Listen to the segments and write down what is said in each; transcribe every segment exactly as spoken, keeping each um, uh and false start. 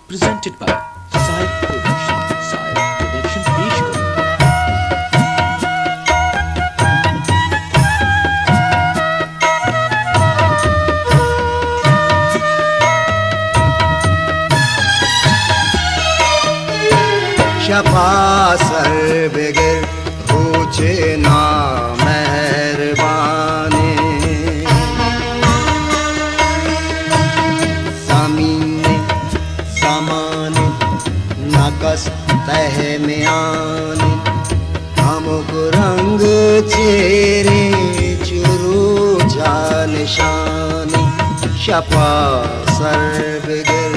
presented by Sahib Production. Sahib Production पेश करो। शफा sir बगैर पूछे ना मेहरबाने ज़मीने ज़माने नकस तह में आने हमको रंग चेहरे चुरू जान शाने शफा सर बगैर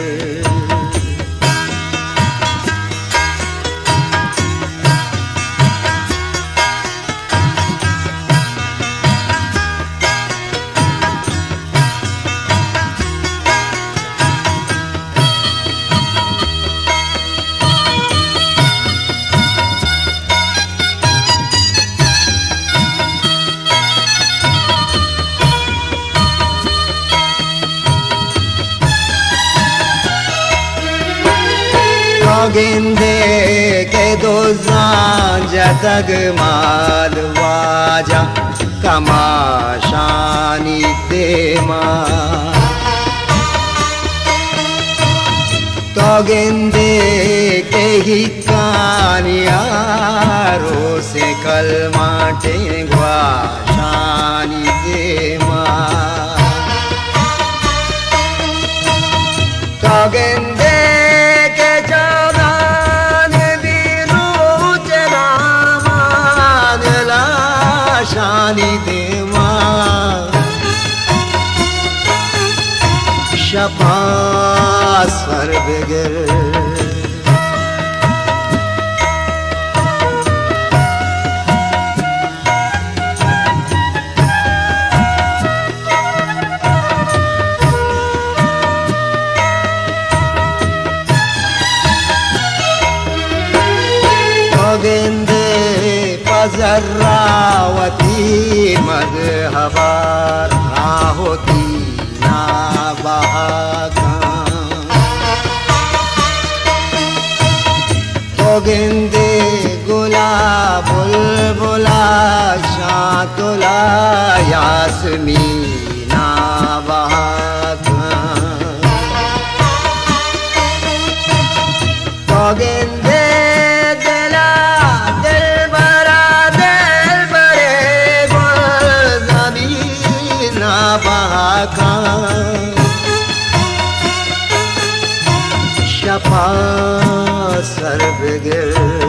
गेंदे के दो जतग माल वाजा कमाशानी दे तो गेंदे के ही कानियारो से कल माटे ग्वाशानी दे तो गेंदे शानी देवा शफा सर बगैर गेंदे पजर्रावती मज़हबा होती ना बहागा तो गेंदे गुलाब बुलबुला शातुला यास्मीना बहागा तो गेंदे शफा सर बगैर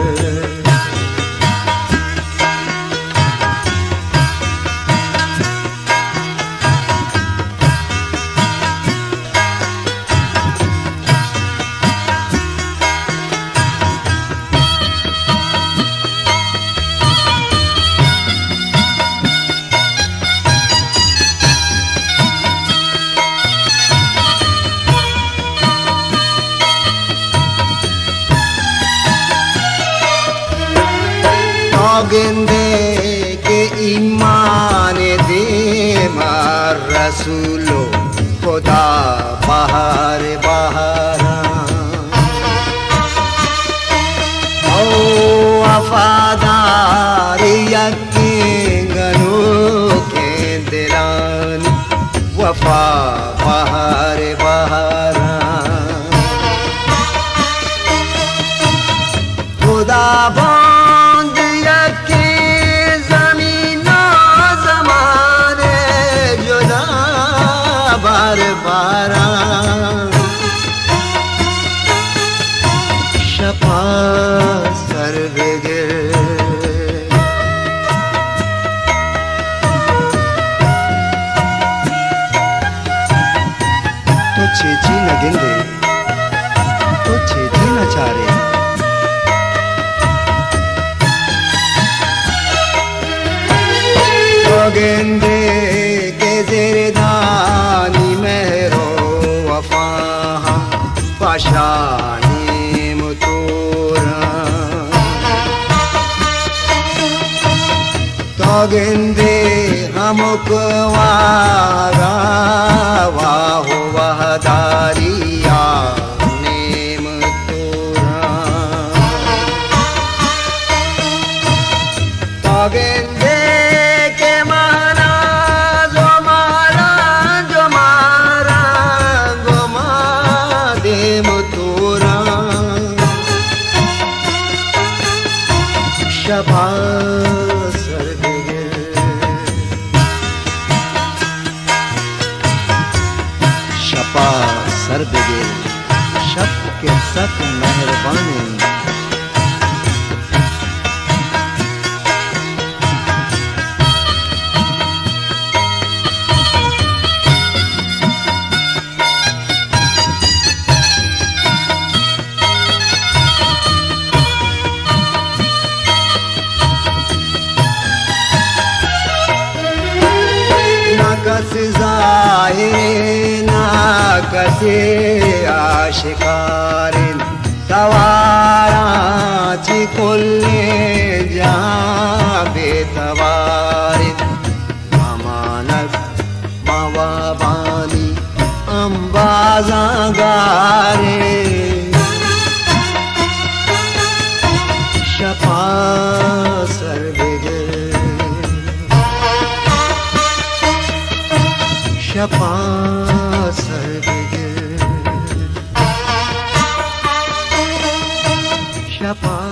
गेंदे के ईमान दे मार रसूलो खुदा बाहर बाहर ओ वफादार यकीन गनो के दिलानी वफा बाहर बाहर खुदा शफा सर बगैर तो छेची न गिंदे तो छेची न चारे तो गेंदे के ज़ेरदानी महरो वफा पाशानी तो गेंदे हमको वारा वाह वहदारिया ने शपा सरबगे शप के सत मेहरबानी जाहिर ना कसे आशिकारिन तवाराची कुल्ले जहां बेतवारिन अमानत मवाबानी अंबाजा गारे शपा सरबगे शपा सरबगे शपा